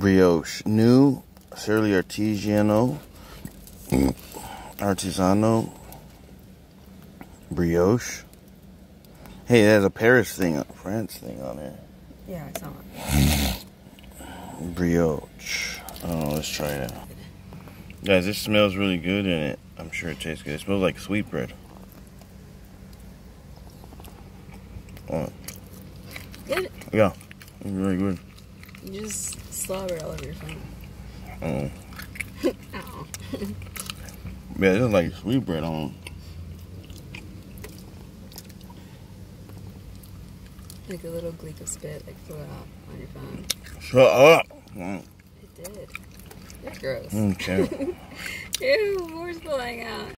brioche. New, Sara Lee artesano brioche. Hey, it has a Paris thing, France thing on there. Yeah, I saw it. Brioche. Oh, let's try it out. Guys, this smells really good and I'm sure it tastes good. It smells like sweetbread. Oh. Good. Yeah, it's really good. You just slobbered all over your phone. Oh. Ow. Yeah, it looks like sweetbread on. Like a little gleek of spit, like flew out on your phone. Shut up. It did. You're gross. Okay. Ew, more spilling